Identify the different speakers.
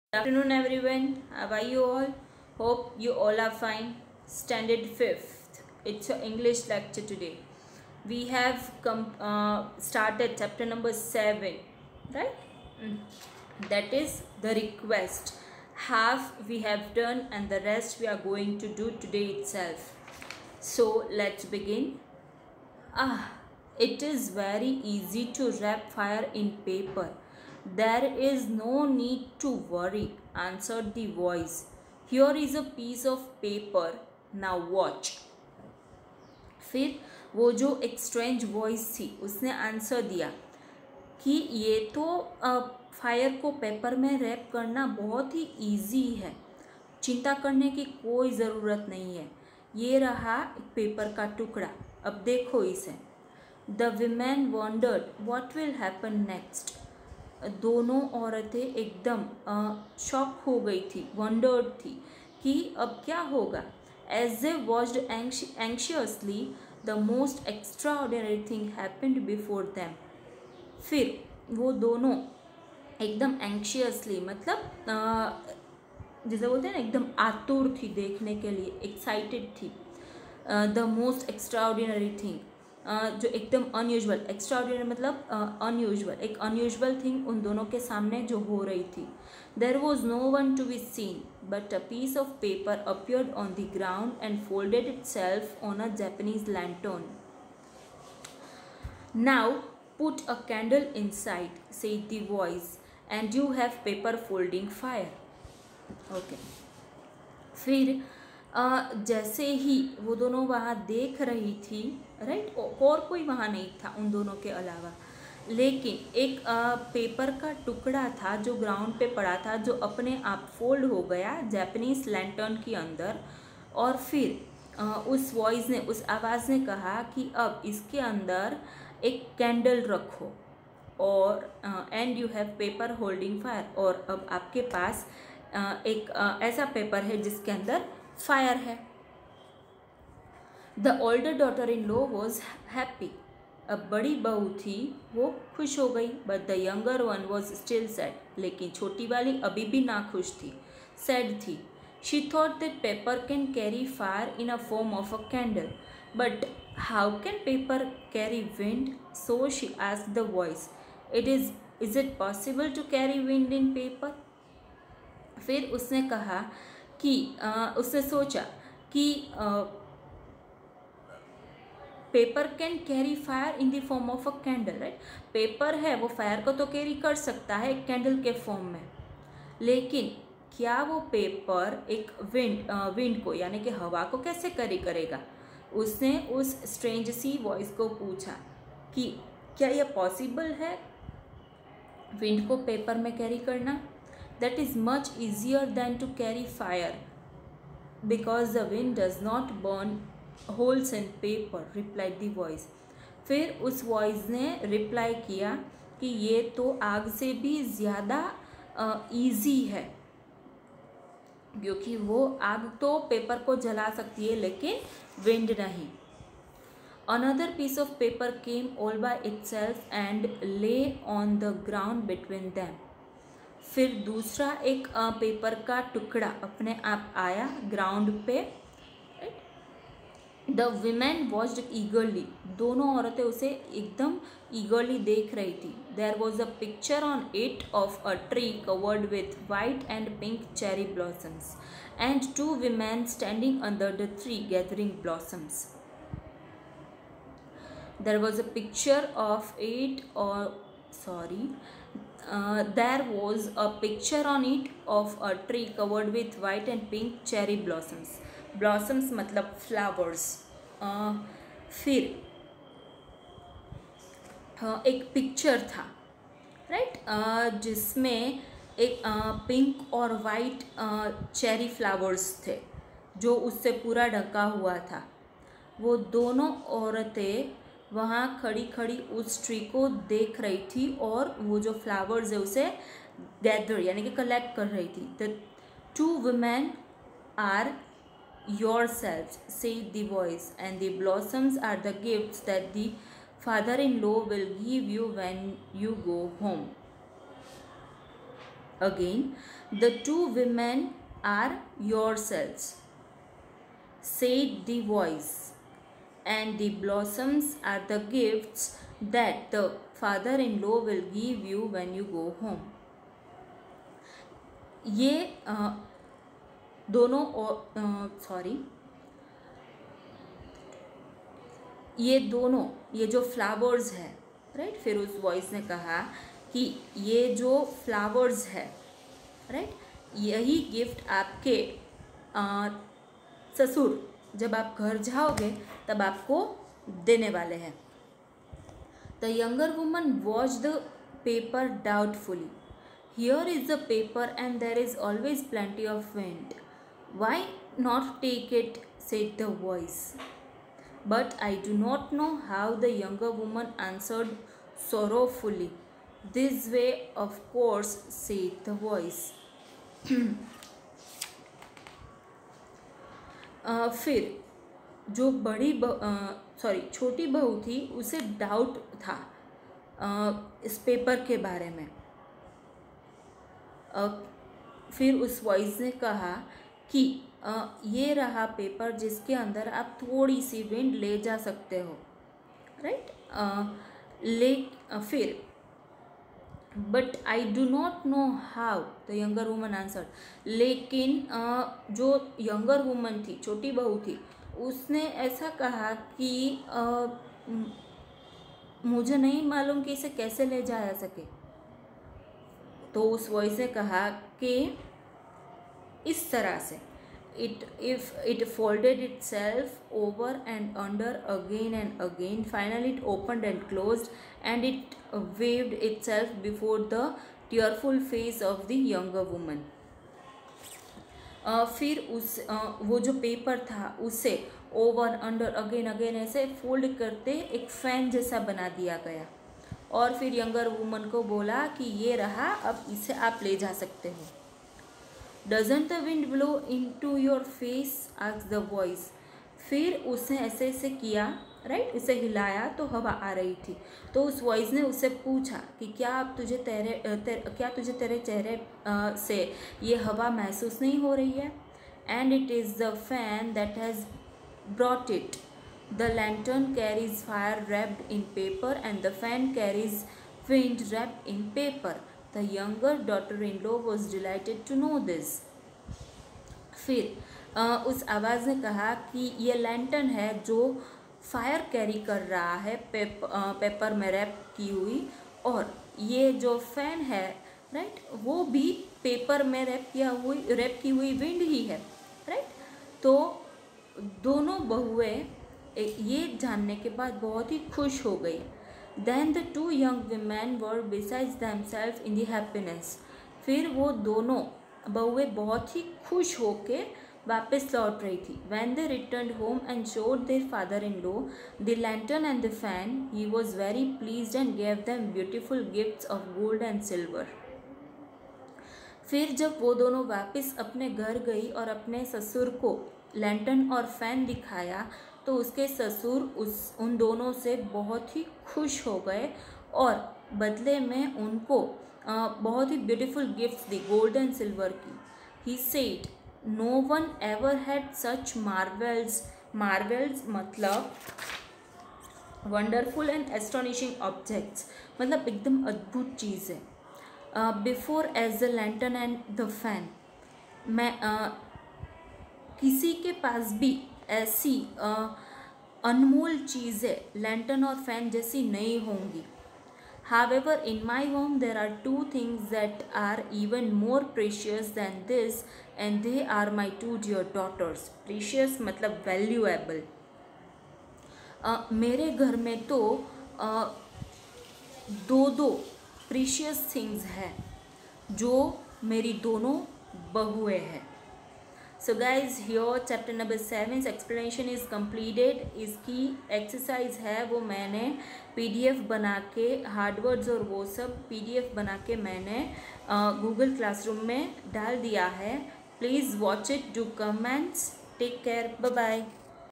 Speaker 1: Good afternoon everyone. How are you all? Hope you all are fine. Standard 5th. It's your English lecture today. We have started chapter number 7, right? Mm. That is the request. Half we have done and the rest we are going to do today itself. So let's begin. It is very easy to wrap fire in paper. There is no need to worry, answered the voice. Here is a piece of paper. Now watch. फिर वो जो एक strange voice थी उसने answer दिया कि ये तो फायर को पेपर में रैप करना बहुत ही इजी है, चिंता करने की कोई ज़रूरत नहीं है। ये रहा पेपर का टुकड़ा, अब देखो इसे। The women wondered what will happen next. दोनों औरतें एकदम शॉक हो गई थी, वॉन्डर्ड थी कि अब क्या होगा। As they watched anxiously the most extraordinary thing happened before them. फिर वो दोनों एकदम एंशियसली मतलब जैसे बोलते हैं ना, एकदम आतुर थी देखने के लिए, एक्साइटेड थी। द मोस्ट एक्स्ट्राऑर्डिनरी थिंग, जो एकदम अनयूजुअल, एक्स्ट्राऑर्डिनरी मतलब अनयूजुअल, एक अनयूजुअल थिंग उन दोनों के सामने जो हो रही थी। There was no one to be seen but a piece of paper appeared on the ground and folded itself on a Japanese lantern. Now put a candle inside, said the voice, and you have paper folding fire. Okay, फिर जैसे ही वो दोनों वहाँ देख रही थी, right, और कोई वहाँ नहीं था उन दोनों के अलावा, लेकिन एक पेपर का टुकड़ा था जो ग्राउंड पे पड़ा था, जो अपने आप फोल्ड हो गया जापानीज लैंटर्न के अंदर। और फिर उस वॉइस ने, उस आवाज़ ने कहा कि अब इसके अंदर एक कैंडल रखो और and you have paper holding fire, और अब आपके पास एक ऐसा पेपर है जिसके अंदर फायर है। The older daughter in law was happy. अब बड़ी बहू थी वो खुश हो गई। But the younger one was still sad, लेकिन छोटी वाली अभी भी नाखुश थी, सैड थी। She thought that paper can carry fire in a form of a candle, but how can paper carry wind? So she asked the voice, is it possible to carry wind in paper? फिर उसने कहा कि उसने सोचा कि paper can carry fire in the form of a candle, right. Paper है वो fire को तो कैरी कर सकता है एक कैंडल के फॉर्म में, लेकिन क्या वो पेपर एक विंड को यानी कि हवा को कैसे कैरी करेगा? उसने उस स्ट्रेंज सी वॉइस को पूछा कि क्या यह पॉसिबल है विंड को पेपर में कैरी करना? That is much easier than to carry fire, because the wind does not burn holes in paper, replied the voice. फिर उस वॉइस ने रिप्लाई किया कि ये तो आग से भी ज़्यादा ईजी है, क्योंकि वो आग तो पेपर को जला सकती है लेकिन विंड नहीं। Another piece of paper came all by itself and lay on the ground between them. फिर दूसरा एक पेपर का टुकड़ा अपने आप आया ग्राउंड पे। द विमेन वॉच्ड ईगरली, दोनों औरतें उसे एकदम ईगरली देख रही थी। There was a picture on it of a tree covered with white and pink cherry blossoms and two women standing under the tree gathering blossoms. There was a picture of it there was a picture on it of a tree covered with white and pink cherry blossoms. Blossoms मतलब flowers. फिर एक picture था, right, जिसमें एक pink और white cherry flowers थे जो उससे पूरा ढका हुआ था। वो दोनों औरतें वहाँ खड़ी खड़ी उस ट्री को देख रही थी और वो जो फ्लावर्स है उसे गैदर यानी कि कलेक्ट कर रही थी। The two women are yourselves, said the voice, and the blossoms are the gifts that the father in law will give you when you go home. Again, The two women are yourselves, said the voice, and the blossoms are the gifts that the father-in-law will give you when you go home. ये दोनों ये जो flowers है, right, फिर उस voice ने कहा कि ये जो फ्लावर्स है, राइट, यही गिफ्ट आपके ससुर जब आप घर जाओगे तब आपको देने वाले हैं. The younger woman watch the paper doubtfully. Here is the paper and there is always plenty of wind. Why not take it, said the voice. But I do not know how, the younger woman answered sorrowfully. This way, of course, said the voice. फिर जो छोटी बहू थी उसे doubt था इस paper के बारे में. फिर उस वॉइस ने कहा कि ये रहा पेपर जिसके अंदर आप थोड़ी सी विंड ले जा सकते हो, राइट. फिर but I do not know how, the younger woman answered. लेकिन जो यंगर वुमन थी, छोटी बहू थी, उसने ऐसा कहा कि मुझे नहीं मालूम कि इसे कैसे ले जाया सके. तो उस वॉइस ने कहा कि इस तरह से it folded itself over and under again and again. Finally it opened and closed and it waved itself before the tearful face of the younger woman. फिर वो जो पेपर था उसे ओवर अंडर अगेन अगेन ऐसे fold करते एक fan जैसा बना दिया गया. और फिर यंगर वुमन को बोला कि ये रहा, अब इसे आप ले जा सकते हो. Doesn't the wind blow into your face, asked the voice. फिर उसने ऐसे ऐसे किया, राइट, इसे हिलाया तो हवा आ रही थी. तो उस वॉइस ने उससे पूछा कि क्या तुझे तेरे चेहरे से ये हवा महसूस नहीं हो रही है. And it is the fan that has brought it. The lantern carries fire wrapped in paper and the fan carries wind wrapped in paper. The younger daughter-in-law was delighted to know this. फिर उस आवाज़ ने कहा कि ये lantern है जो fire carry कर रहा है, पेपर में रैप की हुई, और ये जो फैन है, राइट, वो भी पेपर में रैप की हुई विंड ही है, राइट. तो दोनों बहुएं ये जानने के बाद बहुत ही खुश हो गई. Then the two young women were besides themselves in the happiness. फिर वो दोनों बहुएं बहुत ही खुश होके वापस लौट रही थी. When they returned home and showed their father-in-law the lantern and the fan, he was very pleased and gave them beautiful gifts of gold and silver. फिर जब वो दोनों वापस अपने घर गई और अपने ससुर को लैंटर्न और फैन दिखाया तो उसके ससुर उन दोनों से बहुत ही खुश हो गए और बदले में उनको बहुत ही ब्यूटीफुल गिफ्ट्स दी, गोल्ड एंड सिल्वर की. He said no one ever had such marvels मतलब वंडरफुल एंड एस्टोनिशिंग ऑब्जेक्ट्स, मतलब एकदम अद्भुत चीज़ है. Before as the lantern and the fan, मैं किसी के पास भी ऐसी अनमोल चीज़ें लैंटर्न और फैन जैसी नहीं होंगी. However, in my home there are two things that are even more precious than this, and they are my two dear daughters. Precious मतलब valuable. मेरे घर में तो दो प्रीशियस थिंग्स हैं जो मेरी दोनों बहुएं हैं. So guys, here chapter number 7 explanation is completed. इसकी एक्सरसाइज है वो मैंने PDF बना के, हार्डवर्ड्स और वो सब PDF बना के मैंने गूगल क्लासरूम में डाल दिया है. Please watch it, do comments, take care, bye bye.